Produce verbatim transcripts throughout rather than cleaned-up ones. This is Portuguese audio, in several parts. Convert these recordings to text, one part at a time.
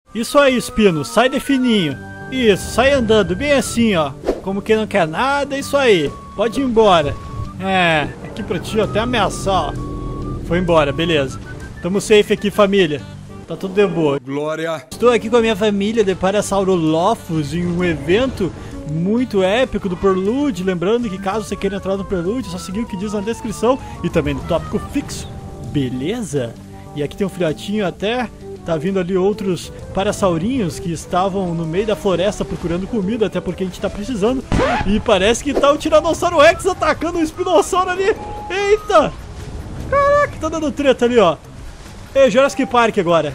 Isso aí, Espino, sai de fininho. Isso, sai andando, bem assim, ó. Como quem não quer nada, isso aí. Pode ir embora. É, aqui pra ti até ameaçar, ó. Foi embora, beleza. Tamo safe aqui, família. Tá tudo de boa. Glória. Estou aqui com a minha família de Parasaurolophus em um evento muito épico do Prelude. Lembrando que caso você queira entrar no Prelude, é só seguir o que diz na descrição e também no tópico fixo. Beleza? E aqui tem um filhotinho até. Tá vindo ali outros parassaurinhos que estavam no meio da floresta procurando comida, até porque a gente tá precisando. E parece que tá o Tiranossauro Rex atacando o espinossauro ali. Eita! Caraca, tá dando treta ali, ó. Ei, Jurassic Park agora.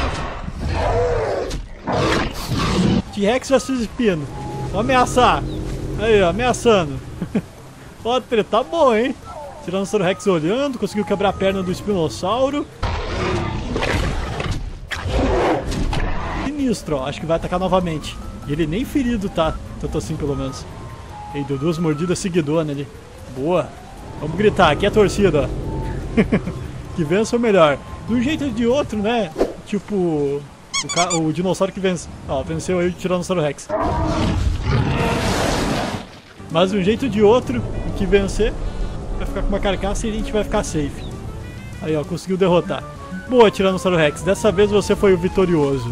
T-Rex versus Espino. Vou ameaçar. Aí, ó, ameaçando. Ó, treta, tá bom, hein? Tiranossauro Rex olhando, conseguiu quebrar a perna do espinossauro. Sinistro, ó, acho que vai atacar novamente. E ele nem ferido tá, tanto assim pelo menos. E deu duas mordidas seguidoras ali. Boa. Vamos gritar, aqui é a torcida, ó. Que vença o melhor. De um jeito ou de outro, né? Tipo, o, ca... o dinossauro que vence. Ó, venceu aí o Tiranossauro Rex. Mas de um jeito ou de outro, o que vencer vai ficar com uma carcaça e a gente vai ficar safe. Aí, ó, conseguiu derrotar. Boa, Tiranossauro Rex, dessa vez você foi o vitorioso.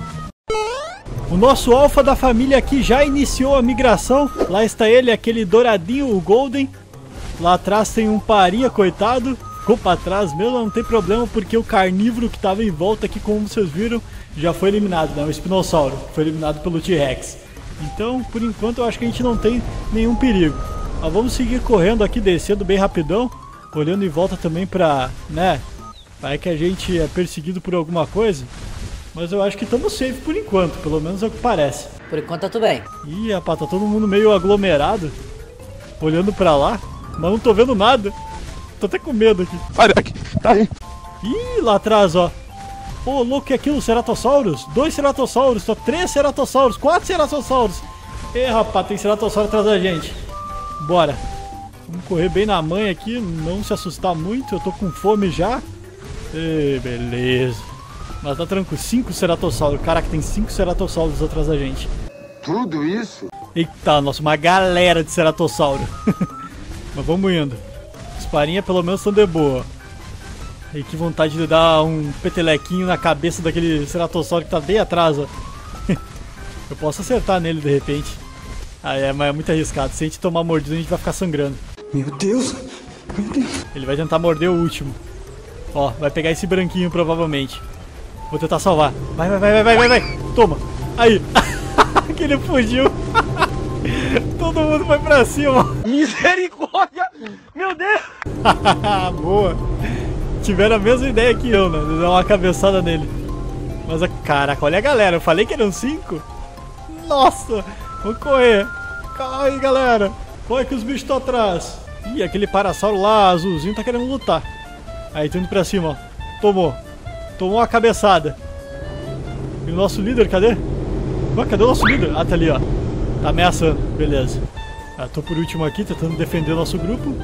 O nosso alfa da família aqui já iniciou a migração. Lá está ele, aquele douradinho, o Golden. Lá atrás tem um paria, coitado. Ficou pra trás mesmo, não tem problema, porque o carnívoro que estava em volta aqui, como vocês viram, já foi eliminado, né? O espinossauro foi eliminado pelo T-Rex. Então, por enquanto, eu acho que a gente não tem nenhum perigo. Mas vamos seguir correndo aqui, descendo bem rapidão, olhando em volta também pra, né? Vai que a gente é perseguido por alguma coisa. Mas eu acho que estamos safe por enquanto, pelo menos é o que parece. Por enquanto tá tudo bem. Ih, rapaz, tá todo mundo meio aglomerado, olhando pra lá, mas não tô vendo nada. Tô até com medo aqui. Olha aqui, tá aí. Ih, lá atrás, ó. Ô, oh, louco, que é aquilo? Ceratossauros? Dois ceratossauros, só três ceratossauros, quatro ceratossauros. Ê, rapaz, tem ceratossauro atrás da gente. Bora. Vamos correr bem na manha aqui, não se assustar muito. Eu tô com fome já. Ê, beleza. Mas tá tranquilo, cinco ceratossauros. Caraca, tem cinco ceratossauros atrás da gente. Tudo isso? Eita, nossa, uma galera de ceratossauro. Mas vamos indo. Os parinha pelo menos estão de boa. E que vontade de dar um petelequinho na cabeça daquele ceratossauro que tá bem atrás, ó. Eu posso acertar nele de repente. Ah, é, mas é muito arriscado. Se a gente tomar mordida, a gente vai ficar sangrando. Meu Deus! Meu Deus! Ele vai tentar morder o último. Ó, vai pegar esse branquinho provavelmente. Vou tentar salvar. Vai, vai, vai, vai, vai, vai. Toma. Aí. Que ele fugiu. Todo mundo foi pra cima. Misericórdia! Meu Deus! Boa. Tiveram a mesma ideia que eu, né? De dar uma cabeçada nele. Mas, caraca, olha a galera. Eu falei que eram cinco. Nossa. Vamos correr. Calma aí, galera. Corre que os bichos estão atrás. Ih, aquele parasauro lá, azulzinho, tá querendo lutar. Aí, tô indo pra cima, ó. Tomou. Tomou uma cabeçada. E o nosso líder, cadê? Ué, cadê o nosso líder? Ah, tá ali, ó. Tá ameaçando, beleza. Ah, tô por último aqui, tentando defender o nosso grupo.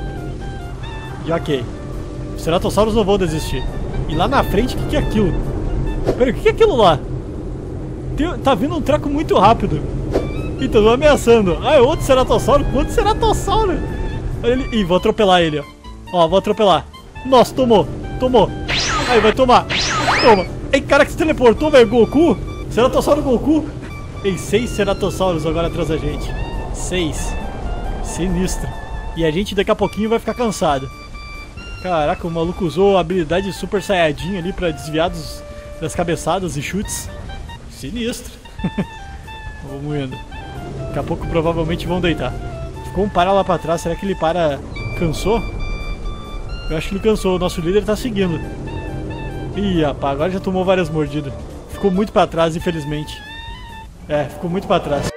E ok. Os ceratossauros não vão desistir. E lá na frente, o que, que é aquilo? Pera, o que, que é aquilo lá? Tem, tá vindo um treco muito rápido. Ih, tô ameaçando. Ah, é outro ceratossauro? Quanto ceratossauro? Olha ele. Ih, vou atropelar ele, ó. Ó, vou atropelar. Nossa, tomou. Tomou. Aí, vai tomar. Toma. Ei, cara que se teleportou, velho. Goku. Ceratossauro Goku. Ei, seis ceratossauros agora atrás da gente. Seis. Sinistro. E a gente daqui a pouquinho vai ficar cansado. Caraca, o maluco usou a habilidade Super Saiyajin ali pra desviar dos, das cabeçadas e chutes. Sinistro. Vamos indo. Daqui a pouco provavelmente vão deitar. Ficou um para lá pra trás. Será que ele para... Cansou? Eu acho que ele cansou. O nosso líder tá seguindo. Ih, rapaz, agora já tomou várias mordidas. Ficou muito pra trás, infelizmente. É, ficou muito pra trás.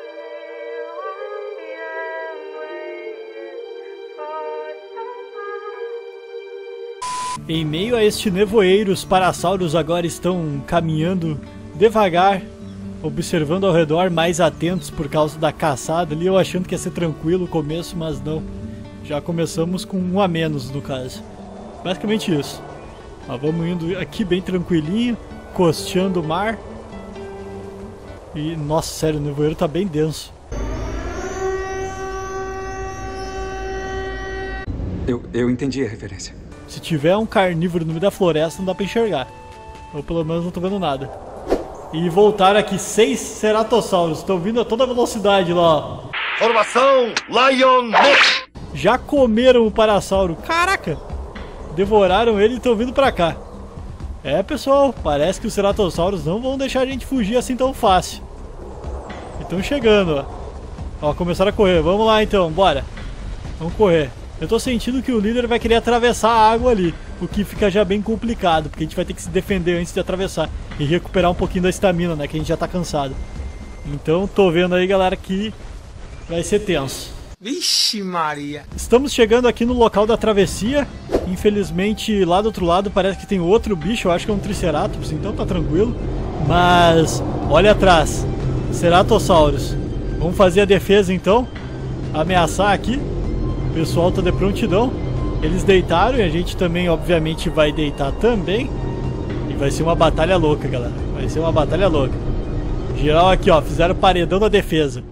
Em meio a este nevoeiro, os parassauros agora estão caminhando devagar, observando ao redor, mais atentos por causa da caçada ali. Eu achando que ia ser tranquilo o começo, mas não. Já começamos com um a menos, no caso. Basicamente isso. Mas vamos indo aqui bem tranquilinho, costeando o mar. E, nossa, sério, o nevoeiro tá bem denso. Eu, eu entendi a referência. Se tiver um carnívoro no meio da floresta, não dá pra enxergar. Ou pelo menos não tô vendo nada. E voltaram aqui seis ceratossauros. Estão vindo a toda velocidade lá, ó. Formação Lion Neck. Já comeram o parasauro. Caraca! Devoraram ele e estão vindo pra cá. É, pessoal, parece que os ceratossauros não vão deixar a gente fugir assim tão fácil. Estão chegando, ó. Ó, começaram a correr. Vamos lá então, bora. Vamos correr. Eu tô sentindo que o líder vai querer atravessar a água ali, o que fica já bem complicado, porque a gente vai ter que se defender antes de atravessar e recuperar um pouquinho da estamina, né, que a gente já tá cansado. Então, tô vendo aí, galera, que vai ser tenso. Vixe Maria! Estamos chegando aqui no local da travessia. Infelizmente, lá do outro lado parece que tem outro bicho, eu acho que é um Triceratops, então tá tranquilo. Mas, olha atrás, Ceratossauros. Vamos fazer a defesa então, ameaçar aqui. O pessoal tá de prontidão. Eles deitaram e a gente também, obviamente, vai deitar também. E vai ser uma batalha louca, galera. Vai ser uma batalha louca. Geral aqui, ó. Fizeram paredão da defesa.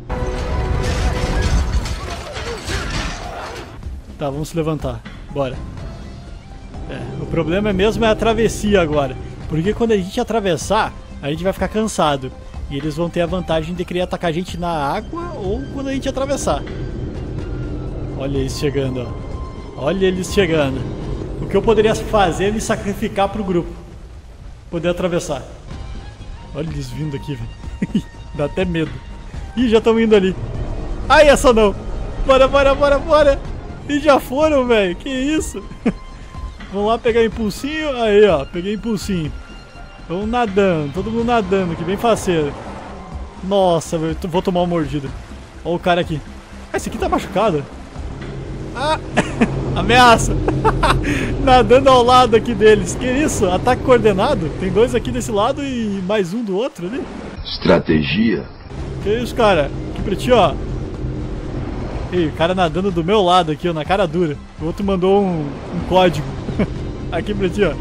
Tá, vamos se levantar. Bora. É, o problema mesmo é a travessia agora. Porque quando a gente atravessar, a gente vai ficar cansado. E eles vão ter a vantagem de querer atacar a gente na água ou quando a gente atravessar. Olha eles chegando, ó. Olha eles chegando. O que eu poderia fazer é me sacrificar pro grupo. Poder atravessar. Olha eles vindo aqui, velho. Dá até medo. Ih, já estão indo ali. Ai, essa não. Bora, bora, bora, bora. E já foram, velho. Que isso? Vamos lá pegar impulsinho. Aí, ó. Peguei impulsinho. Vamos nadando. Todo mundo nadando aqui. Bem faceiro. Nossa, velho. Vou tomar uma mordida. Olha o cara aqui. Ah, esse aqui tá machucado. Ah, ameaça. Nadando ao lado aqui deles. Que isso? Ataque coordenado? Tem dois aqui desse lado e mais um do outro ali. Estratégia. Que isso, cara? Aqui pra ti, ó. Ei, o cara nadando do meu lado aqui, ó, na cara dura. O outro mandou um, um código. Aqui pra ti, ó.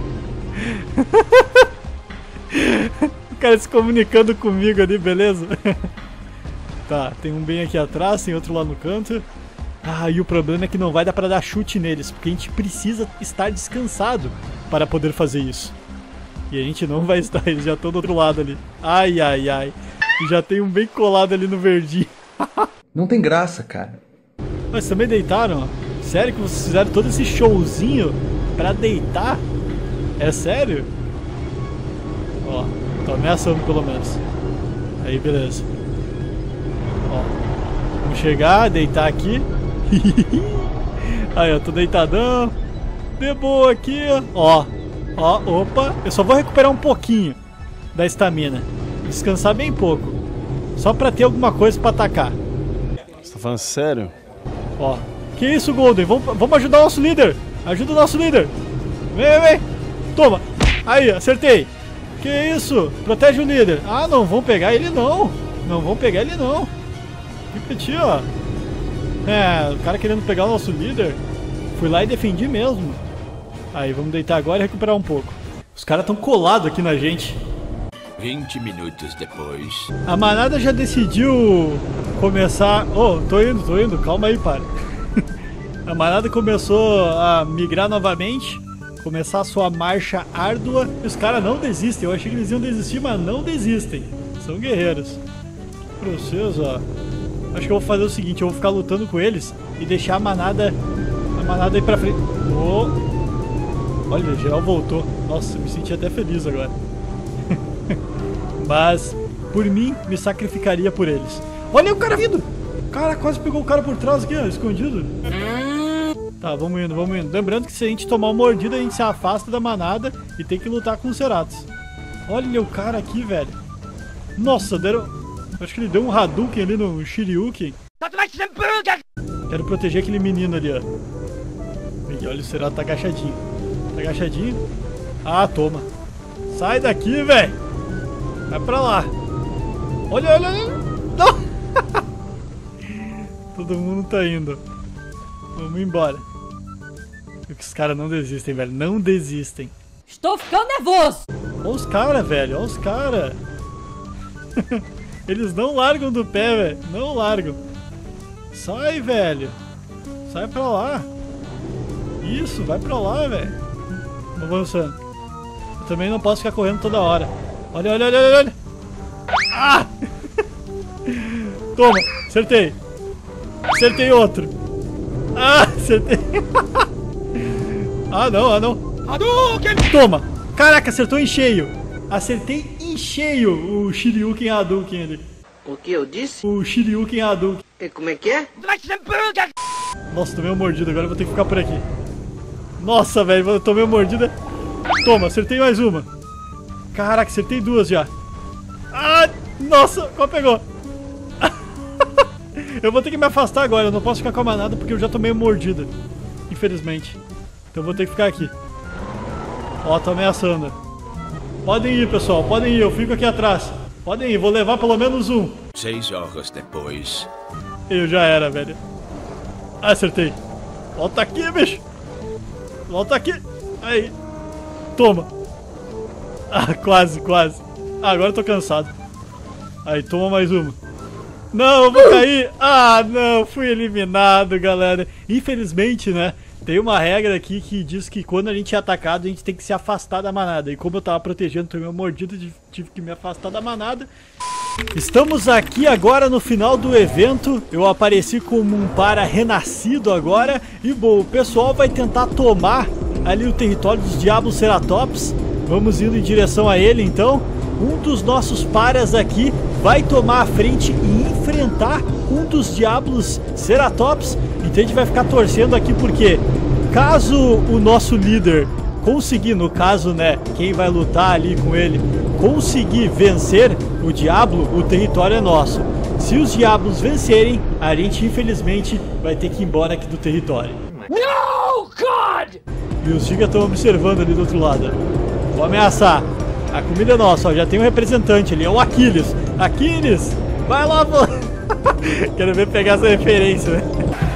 O cara se comunicando comigo ali, beleza? Tá, tem um bem aqui atrás, tem outro lá no canto. Ah, e o problema é que não vai dar pra dar chute neles, porque a gente precisa estar descansado para poder fazer isso. E a gente não vai estar, eles já estão do outro lado ali. Ai, ai, ai. E já tem um bem colado ali no verdinho. Não tem graça, cara. Mas também deitaram, ó. Sério que vocês fizeram todo esse showzinho pra deitar? É sério? Ó, tô ameaçando pelo menos. Aí, beleza. Ó, vamos chegar, deitar aqui. Aí, eu tô deitadão. De boa aqui, ó. Ó, opa. Eu só vou recuperar um pouquinho da estamina. Descansar bem pouco. Só pra ter alguma coisa pra atacar. Você tá falando sério? Ó. Que isso, Golden? Vamos, vamos ajudar o nosso líder. Ajuda o nosso líder. Vem, vem. Toma. Aí, acertei. Que isso? Protege o líder. Ah, não vão pegar ele não. Não vão pegar ele não. Fica aqui, ó. É, o cara querendo pegar o nosso líder. Fui lá e defendi mesmo. Aí, vamos deitar agora e recuperar um pouco. Os caras estão colados aqui na gente. vinte minutos depois. A manada já decidiu começar... Oh, tô indo, tô indo. Calma aí, para. A manada começou a migrar novamente. Começar a sua marcha árdua. E os caras não desistem. Eu achei que eles iam desistir, mas não desistem. São guerreiros. Pra vocês, ó. Acho que eu vou fazer o seguinte. Eu vou ficar lutando com eles e deixar a manada... A manada aí pra frente. Oh. Olha, o geral voltou. Nossa, me senti até feliz agora. Mas, por mim, me sacrificaria por eles. Olha o cara vindo! Cara, quase pegou o cara por trás aqui, ó, escondido. Tá, vamos indo, vamos indo. Lembrando que se a gente tomar uma mordida, a gente se afasta da manada e tem que lutar com os Ceratos. Olha o cara aqui, velho. Nossa, deram... Acho que ele deu um Hadouken ali no Shiryuken. Quero proteger aquele menino ali, ó. E olha, o Cerato tá agachadinho. Tá agachadinho. Ah, toma. Sai daqui, velho. Vai pra lá. Olha, olha, olha. Não. Todo mundo tá indo. Vamos embora. Os caras não desistem, velho. Não desistem. Estou ficando nervoso. Olha os caras, velho. Olha os caras. Eles não largam do pé, velho. Não largam. Sai, velho. Sai pra lá. Isso, vai pra lá, velho. Vamos avançando. Eu também não posso ficar correndo toda hora. Olha, olha, olha, olha, olha. Ah! Toma, acertei. Acertei outro. Ah, acertei. Ah, não, ah, não. Toma. Caraca, acertou em cheio. Acertei em cheio o Shiryuken Hadouken ali. O que eu disse? O Shiryuken Hadouken. E como é que é? Nossa, tomei uma mordida, agora eu vou ter que ficar por aqui. Nossa, velho, eu tomei uma mordida. Toma, acertei mais uma. Caraca, acertei duas já. Ah, nossa, qual pegou? Eu vou ter que me afastar agora, eu não posso ficar com a manada porque eu já tomei uma mordida. Infelizmente. Então eu vou ter que ficar aqui. Ó, tô ameaçando. Podem ir, pessoal, podem ir, eu fico aqui atrás. Podem ir, vou levar pelo menos um. Seis horas depois. Eu já era, velho. Ah, acertei. Volta aqui, bicho. Volta aqui. Aí. Toma. Ah, quase, quase. Ah, agora eu tô cansado. Aí, toma mais uma. Não, eu vou cair. Ah, não, fui eliminado, galera. Infelizmente, né, tem uma regra aqui que diz que quando a gente é atacado, a gente tem que se afastar da manada. E como eu tava protegendo, tomei uma mordida, tive que me afastar da manada. Estamos aqui agora no final do evento. Eu apareci como um para renascido agora. E bom, o pessoal vai tentar tomar ali o território dos Diablos Ceratops. Vamos indo em direção a ele então. Um dos nossos paras aqui vai tomar a frente e enfrentar um dos Diablos Ceratops. Então a gente vai ficar torcendo aqui porque caso o nosso líder conseguir, no caso, né, quem vai lutar ali com ele, conseguir vencer o Diablo, o território é nosso. Se os Diablos vencerem, a gente infelizmente vai ter que ir embora aqui do território. No, God! E os Giga estão observando ali do outro lado. Vou ameaçar. A comida é nossa, ó, já tem um representante ali, é o Aquiles. Aquiles, vai lá, pô. Quero ver pegar essa referência, né?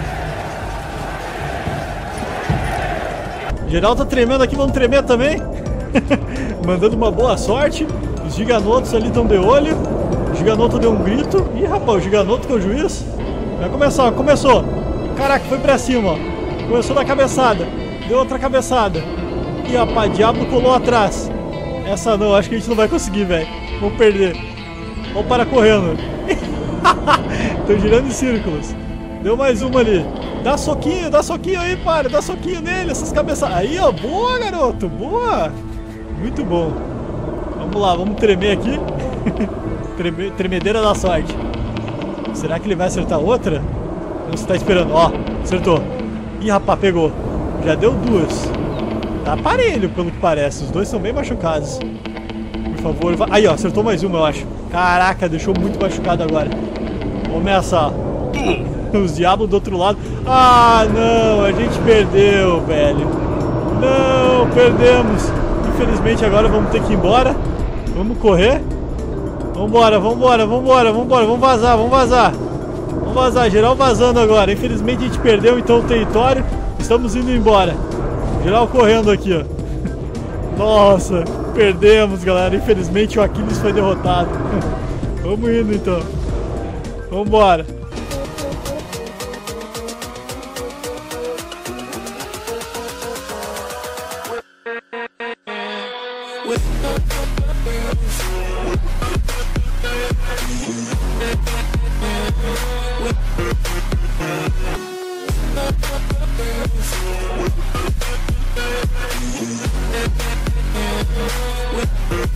Geral tá tremendo aqui, vamos tremer também. Mandando uma boa sorte. Os giganotos ali estão de olho. O giganoto deu um grito. Ih, rapaz, o giganoto que é o juiz. Vai começar, ó, começou. Caraca, foi pra cima, ó. Começou da cabeçada. Deu outra cabeçada. Ih, rapaz, diabo colou atrás. Essa não, acho que a gente não vai conseguir, velho. Vamos perder. Vamos parar correndo. Estão girando em círculos. Deu mais uma ali. Dá soquinho, dá soquinho aí, para. Dá soquinho nele, essas cabeçadas. Aí, ó, boa, garoto, boa. Muito bom. Vamos lá, vamos tremer aqui. Treme, tremedeira da sorte. Será que ele vai acertar outra? Você tá esperando, ó, acertou. Ih, rapaz, pegou. Já deu duas. Tá parelho, pelo que parece. Os dois são bem machucados. Por favor, vai. Aí, ó, acertou mais uma, eu acho. Caraca, deixou muito machucado agora. Vou ameaçar. Os diabos do outro lado. Ah, não, a gente perdeu, velho. Não, perdemos. Infelizmente agora vamos ter que ir embora. Vamos correr. Vambora, vambora, vambora, vambora. Vamos vazar, vamos vazar. Vamos vazar, geral vazando agora. Infelizmente a gente perdeu então o território. Estamos indo embora. Geral correndo aqui, ó. Nossa, perdemos, galera. Infelizmente o Aquiles foi derrotado. Vamos indo então. Vambora. With